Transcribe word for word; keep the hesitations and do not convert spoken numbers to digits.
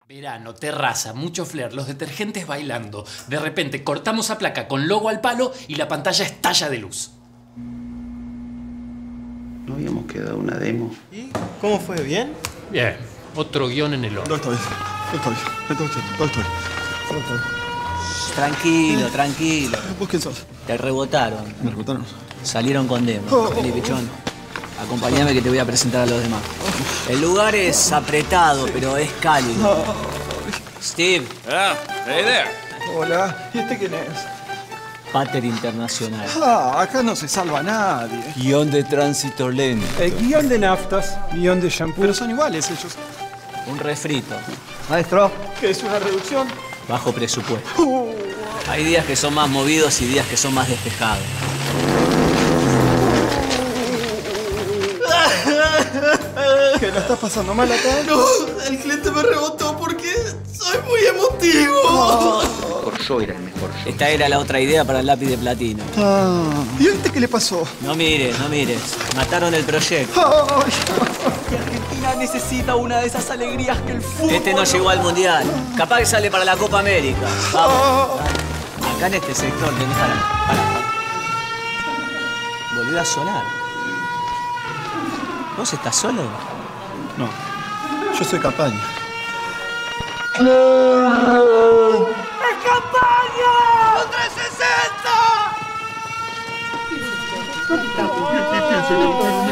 Verano, terraza, mucho flair, los detergentes bailando. De repente cortamos a placa con logo al palo y la pantalla estalla de luz. ¿No habíamos quedado una demo? ¿Y cómo fue? ¿Bien? Bien, otro guión en el horno. ¿Dónde estoy? ¿Dónde estoy? ¿Dónde estoy? ¿Dónde estoy? ¿Dónde estoy? Tranquilo, tranquilo. ¿Vos quién sos? Te rebotaron. ¿Me rebotaron? Salieron con demo. Oh. Vení, pichón. Acompáñame que te voy a presentar a los demás. El lugar es apretado, pero es cálido. Steve. Ah, hey there. Hola. ¿Y este quién es? Pater Internacional. Ah, acá no se salva nadie. Guión de tránsito lento. El guión de naftas, guión de shampoo. Pero son iguales ellos. Un refrito. Maestro. ¿Qué es una reducción? Bajo presupuesto. Uh. Hay días que son más movidos y días que son más despejados. ¿Qué, la estás pasando mal acá? No, el cliente me rebotó porque soy muy emotivo. Oh. Mejor yo era el mejor yo. Esta era la otra idea para el lápiz de platino. Ah. ¿Y a este qué le pasó? No mires, no mires. Mataron el proyecto. Ay. Argentina necesita una de esas alegrías que el fútbol... Este no llegó al Mundial. Capaz que sale para la Copa América. Vamos. Acá en este sector tenés... Para, para, para. Volvió a sonar. ¿Vos estás solo? No. Yo soy campaña. ¡Es campaña! ¡trescientos sesenta!